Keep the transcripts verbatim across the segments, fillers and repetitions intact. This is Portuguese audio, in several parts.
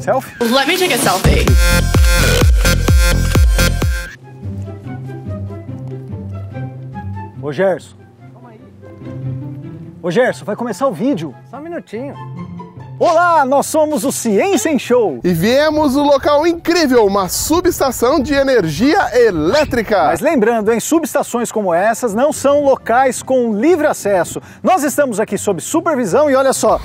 Selfie? Let me take a selfie. Ô Gerson. Calma aí. Ô Gerson, vai começar o vídeo. Só um minutinho. Olá, nós somos o Ciência em Show. E viemos no local incrível, uma subestação de energia elétrica. Mas lembrando, em subestações como essas não são locais com livre acesso. Nós estamos aqui sob supervisão e olha só.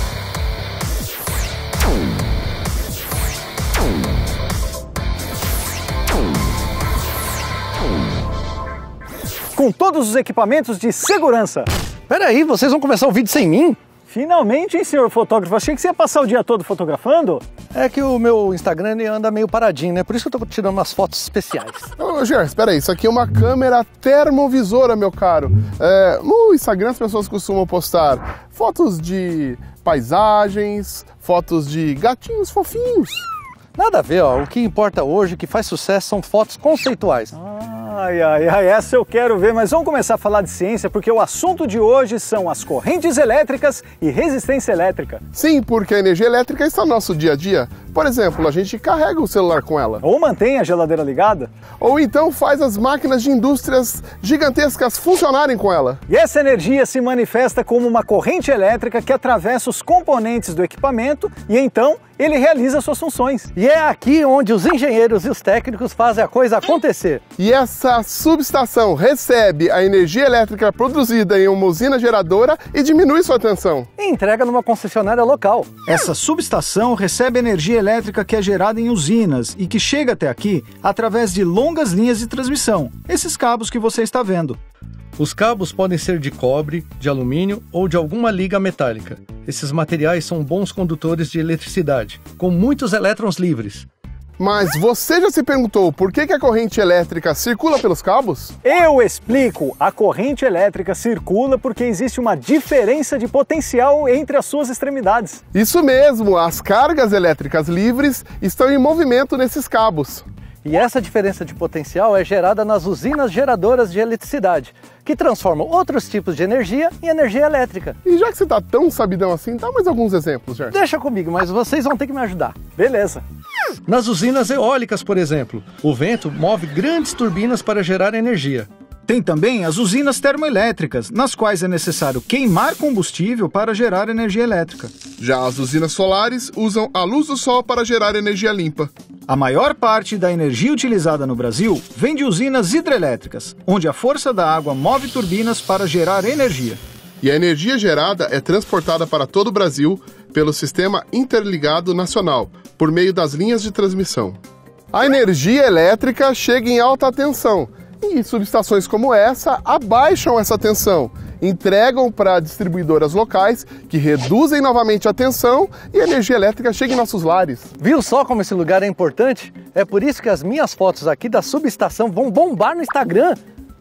Com todos os equipamentos de segurança. Peraí, vocês vão começar o vídeo sem mim? Finalmente, hein, senhor fotógrafo? Achei que você ia passar o dia todo fotografando. É que o meu Instagram ele anda meio paradinho, né? Por isso que eu tô tirando umas fotos especiais. Ô, Gerson, espera aí, isso aqui é uma câmera termovisora, meu caro. É, no Instagram as pessoas costumam postar fotos de paisagens, fotos de gatinhos fofinhos. Nada a ver, ó. O que importa hoje, o que faz sucesso, são fotos conceituais. Ai, ai, ai, essa eu quero ver, mas vamos começar a falar de ciência, porque o assunto de hoje são as correntes elétricas e resistência elétrica. Sim, porque a energia elétrica está no nosso dia a dia. Por exemplo, a gente carrega o celular com ela. Ou mantém a geladeira ligada. Ou então faz as máquinas de indústrias gigantescas funcionarem com ela. E essa energia se manifesta como uma corrente elétrica que atravessa os componentes do equipamento e então ele realiza suas funções. E é aqui onde os engenheiros e os técnicos fazem a coisa acontecer. E essa subestação recebe a energia elétrica produzida em uma usina geradora e diminui sua tensão. E entrega numa concessionária local. Essa subestação recebe energia elétrica que é gerada em usinas e que chega até aqui através de longas linhas de transmissão, esses cabos que você está vendo. Os cabos podem ser de cobre, de alumínio ou de alguma liga metálica. Esses materiais são bons condutores de eletricidade, com muitos elétrons livres. Mas você já se perguntou por que que a corrente elétrica circula pelos cabos? Eu explico! A corrente elétrica circula porque existe uma diferença de potencial entre as suas extremidades. Isso mesmo, as cargas elétricas livres estão em movimento nesses cabos. E essa diferença de potencial é gerada nas usinas geradoras de eletricidade, que transformam outros tipos de energia em energia elétrica. E já que você está tão sabidão assim, dá mais alguns exemplos, Gerson. Deixa comigo, mas vocês vão ter que me ajudar. Beleza. Nas usinas eólicas, por exemplo, o vento move grandes turbinas para gerar energia. Tem também as usinas termoelétricas, nas quais é necessário queimar combustível para gerar energia elétrica. Já as usinas solares usam a luz do sol para gerar energia limpa. A maior parte da energia utilizada no Brasil vem de usinas hidrelétricas, onde a força da água move turbinas para gerar energia. E a energia gerada é transportada para todo o Brasil pelo Sistema Interligado Nacional, por meio das linhas de transmissão. A energia elétrica chega em alta tensão, e subestações como essa abaixam essa tensão, entregam para distribuidoras locais que reduzem novamente a tensão e a energia elétrica chega em nossos lares. Viu só como esse lugar é importante? É por isso que as minhas fotos aqui da subestação vão bombar no Instagram.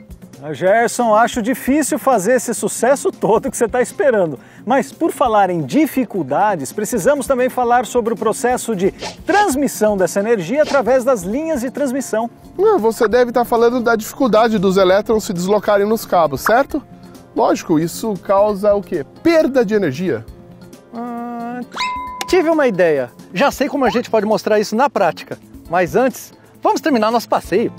Gerson, acho difícil fazer esse sucesso todo que você está esperando. Mas por falar em dificuldades, precisamos também falar sobre o processo de transmissão dessa energia através das linhas de transmissão. Você deve estar falando da dificuldade dos elétrons se deslocarem nos cabos, certo? Lógico, isso causa o quê? Perda de energia. Ah, tive uma ideia. Já sei como a gente pode mostrar isso na prática. Mas antes, vamos terminar nosso passeio.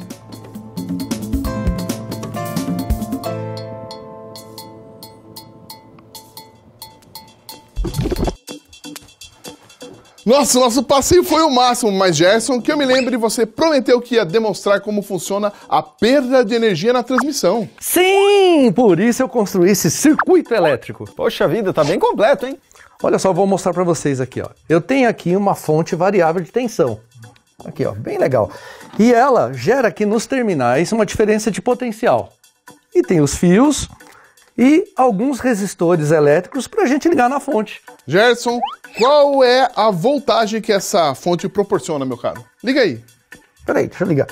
Nossa, o nosso passeio foi o máximo, mas Gerson, que eu me lembre, você prometeu que ia demonstrar como funciona a perda de energia na transmissão. Sim, por isso eu construí esse circuito elétrico. Poxa vida, tá bem completo, hein? Olha só, eu vou mostrar para vocês aqui, ó. Eu tenho aqui uma fonte variável de tensão. Aqui, ó, bem legal. E ela gera aqui nos terminais uma diferença de potencial. E tem os fios e alguns resistores elétricos para a gente ligar na fonte. Gerson, qual é a voltagem que essa fonte proporciona, meu caro? Liga aí. Peraí, deixa eu ligar.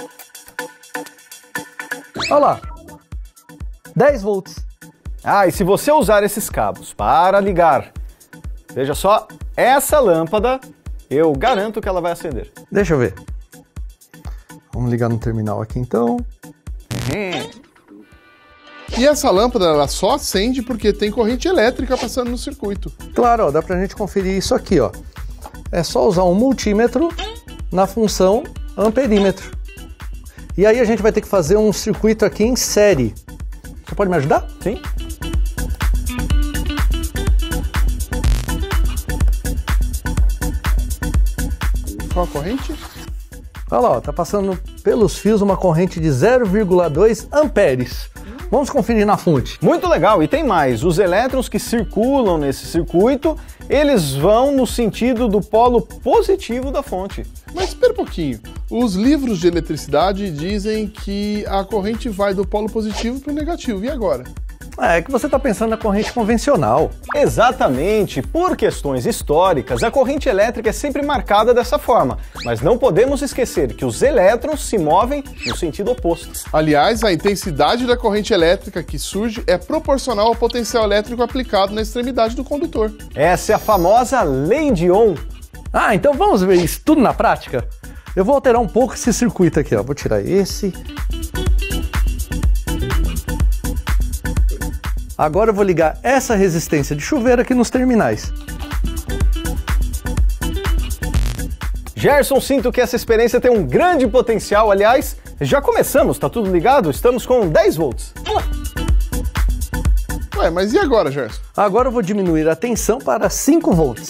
Olha lá, dez volts. Ah, e se você usar esses cabos para ligar, veja só, essa lâmpada, eu garanto que ela vai acender. Deixa eu ver. Vamos ligar no terminal aqui então. Uhum. E essa lâmpada, ela só acende porque tem corrente elétrica passando no circuito. Claro, ó, dá pra gente conferir isso aqui, ó. é só usar um multímetro na função amperímetro. E aí a gente vai ter que fazer um circuito aqui em série. Você pode me ajudar? Sim. Qual a corrente? Olha lá, ó, tá passando pelos fios uma corrente de zero vírgula dois amperes. Vamos conferir na fonte. Muito legal, e tem mais. Os elétrons que circulam nesse circuito, eles vão no sentido do polo positivo da fonte. Mas espera um pouquinho. Os livros de eletricidade dizem que a corrente vai do polo positivo para o negativo. E agora? É que você está pensando na corrente convencional. Exatamente. Por questões históricas, a corrente elétrica é sempre marcada dessa forma. Mas não podemos esquecer que os elétrons se movem no sentido oposto. Aliás, a intensidade da corrente elétrica que surge é proporcional ao potencial elétrico aplicado na extremidade do condutor. Essa é a famosa lei de Ohm. Ah, então vamos ver isso tudo na prática? Eu vou alterar um pouco esse circuito aqui, ó. Vou tirar esse. Agora eu vou ligar essa resistência de chuveiro aqui nos terminais. Gerson, sinto que essa experiência tem um grande potencial. Aliás, já começamos, tá tudo ligado? Estamos com dez volts. Ué, mas e agora, Gerson? Agora eu vou diminuir a tensão para cinco volts.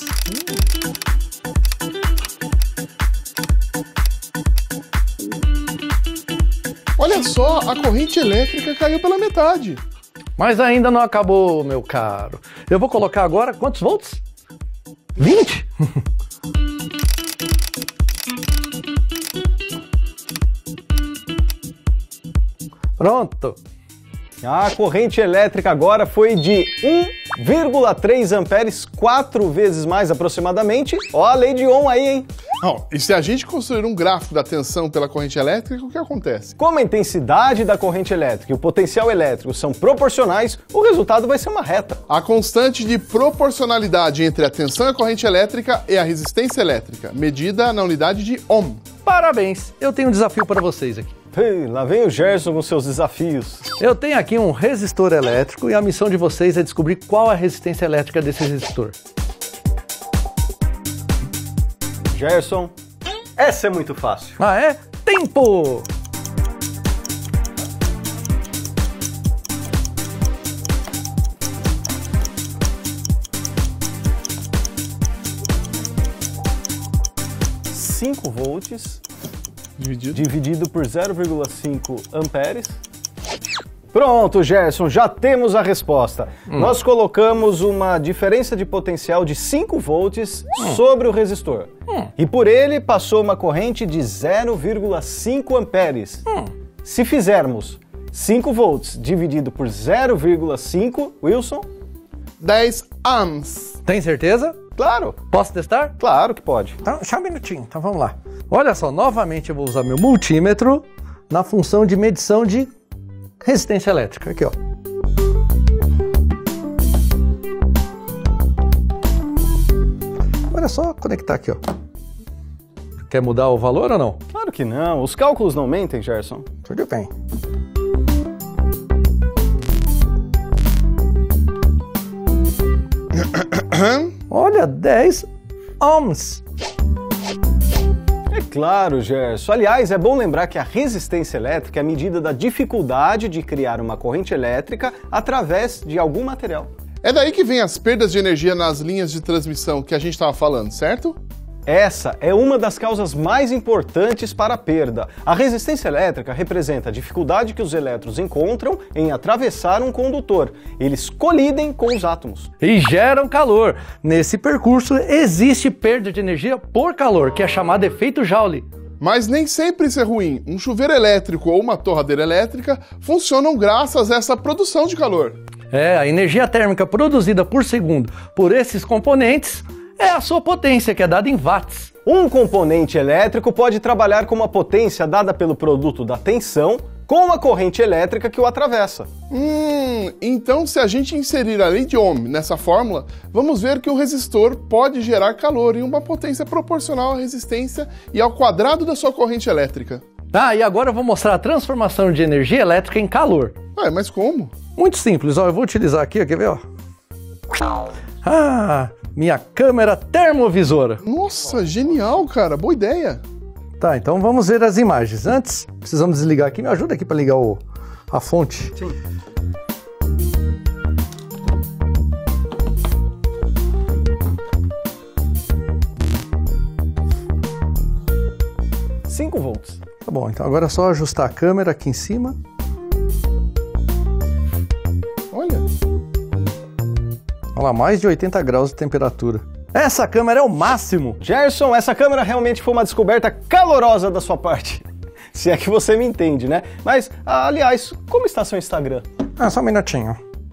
Olha só, a corrente elétrica caiu pela metade. Mas ainda não acabou, meu caro. Eu vou colocar agora quantos volts? vinte? Pronto. A corrente elétrica agora foi de um vírgula três amperes, quatro vezes mais aproximadamente. Ó a lei de Ohm aí, hein? Oh, e se a gente construir um gráfico da tensão pela corrente elétrica, o que acontece? Como a intensidade da corrente elétrica e o potencial elétrico são proporcionais, o resultado vai ser uma reta. A constante de proporcionalidade entre a tensão e a corrente elétrica é a resistência elétrica, medida na unidade de Ohm. Parabéns! Eu tenho um desafio para vocês aqui. Ei, lá vem o Gerson com seus desafios. Eu tenho aqui um resistor elétrico e a missão de vocês é descobrir qual a resistência elétrica desse resistor. Gerson, essa é muito fácil. Ah, é? Tempo! cinco volts Dividido. dividido por zero vírgula cinco amperes. Pronto, Gerson, já temos a resposta. Hum. Nós colocamos uma diferença de potencial de cinco volts hum. sobre o resistor. Hum. E por ele passou uma corrente de zero vírgula cinco amperes. Hum. Se fizermos cinco volts dividido por zero vírgula cinco, Wilson? dez ohms. Tem certeza? Claro. Posso testar? Claro que pode. Então, só um minutinho, então vamos lá. Olha só, novamente eu vou usar meu multímetro na função de medição de resistência elétrica. Aqui, ó. Olha só, conectar aqui, ó. Quer mudar o valor ou não? Claro que não. Os cálculos não mentem, Gerson. Tudo bem. Olha, dez ohms. É claro, Gerson. Aliás, é bom lembrar que a resistência elétrica é a medida da dificuldade de criar uma corrente elétrica através de algum material. É daí que vem as perdas de energia nas linhas de transmissão que a gente estava falando, certo? Essa é uma das causas mais importantes para a perda. A resistência elétrica representa a dificuldade que os elétrons encontram em atravessar um condutor. Eles colidem com os átomos. E geram calor. Nesse percurso existe perda de energia por calor, que é chamado efeito Joule. Mas nem sempre isso é ruim. Um chuveiro elétrico ou uma torradeira elétrica funcionam graças a essa produção de calor. É, a energia térmica produzida por segundo por esses componentes é a sua potência, que é dada em watts. Um componente elétrico pode trabalhar com uma potência dada pelo produto da tensão com a corrente elétrica que o atravessa. Hum, então se a gente inserir a lei de Ohm nessa fórmula, vamos ver que o resistor pode gerar calor em uma potência proporcional à resistência e ao quadrado da sua corrente elétrica. Ah, e agora eu vou mostrar a transformação de energia elétrica em calor. Ué, mas como? Muito simples, ó, eu vou utilizar aqui, ó, quer ver, ó? Ah, minha câmera termovisora. Nossa, genial, cara. Boa ideia. Tá, então vamos ver as imagens. Antes, precisamos desligar aqui. Me ajuda aqui para ligar o, a fonte. Sim. cinco volts. Tá bom, então agora é só ajustar a câmera aqui em cima. Olha. Olha lá, mais de oitenta graus de temperatura. Essa câmera é o máximo! Gerson, essa câmera realmente foi uma descoberta calorosa da sua parte. Se é que você me entende, né? Mas, aliás, como está seu Instagram? Ah, só um minutinho.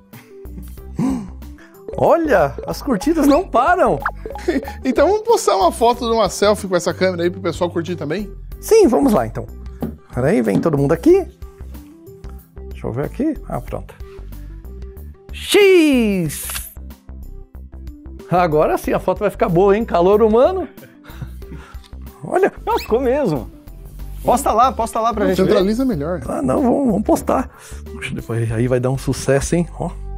Olha, as curtidas não param! Então vamos postar uma foto de uma selfie com essa câmera aí pro pessoal curtir também? Sim, vamos lá então. Peraí, vem todo mundo aqui. Deixa eu ver aqui. Ah, pronto. X! Agora sim a foto vai ficar boa, hein? Calor humano. Olha. Não, ficou mesmo. Posta lá, posta lá pra gente ver. Centraliza melhor. Ah, não, vamos, vamos postar. Depois aí vai dar um sucesso, hein? Ó.